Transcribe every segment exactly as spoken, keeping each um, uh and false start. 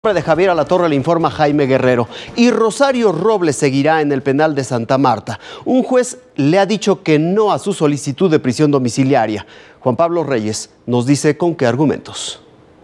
De Javier Alatorre le informa Jaime Guerrero. Y Rosario Robles seguirá en el penal de Santa Marta. Un juez le ha dicho que no a su solicitud de prisión domiciliaria. Juan Pablo Reyes nos dice con qué argumentos.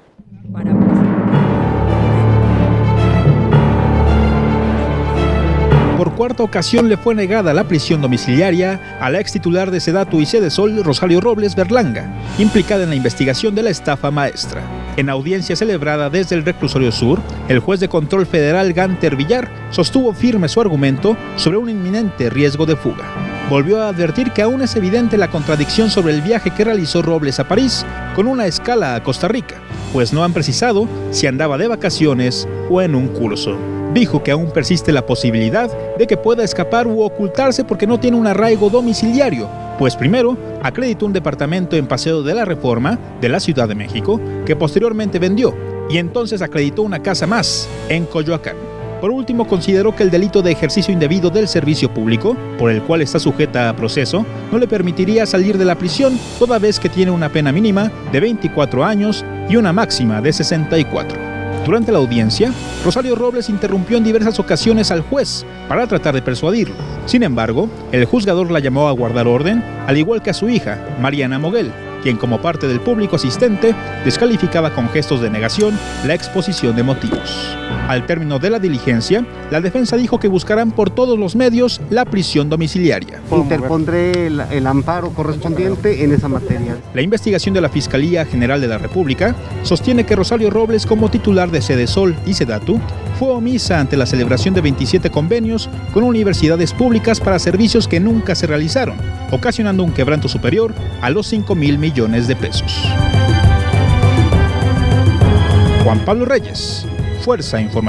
Por cuarta ocasión le fue negada la prisión domiciliaria a la ex titular de Sedatu y Sedesol, Rosario Robles Berlanga, implicada en la investigación de la estafa maestra. En audiencia celebrada desde el Reclusorio Sur, el juez de control federal Ganter Villar sostuvo firme su argumento sobre un inminente riesgo de fuga. Volvió a advertir que aún es evidente la contradicción sobre el viaje que realizó Robles a París con una escala a Costa Rica, pues no han precisado si andaba de vacaciones o en un curso. Dijo que aún persiste la posibilidad de que pueda escapar u ocultarse porque no tiene un arraigo domiciliario, pues primero acreditó un departamento en Paseo de la Reforma de la Ciudad de México, que posteriormente vendió, y entonces acreditó una casa más en Coyoacán. Por último, consideró que el delito de ejercicio indebido del servicio público, por el cual está sujeta a proceso, no le permitiría salir de la prisión, toda vez que tiene una pena mínima de veinticuatro años y una máxima de sesenta y cuatro. Durante la audiencia, Rosario Robles interrumpió en diversas ocasiones al juez para tratar de persuadirlo. Sin embargo, el juzgador la llamó a guardar orden, al igual que a su hija, Mariana Moguel, quien como parte del público asistente descalificaba con gestos de negación la exposición de motivos. Al término de la diligencia, la defensa dijo que buscarán por todos los medios la prisión domiciliaria. Interpondré el, el amparo correspondiente en esa materia. La investigación de la Fiscalía General de la República sostiene que Rosario Robles, como titular de Sedesol y Sedatu, fue omisa ante la celebración de veintisiete convenios con universidades públicas para servicios que nunca se realizaron, ocasionando un quebranto superior a los cinco mil millones de pesos. Juan Pablo Reyes, Fuerza Informativa.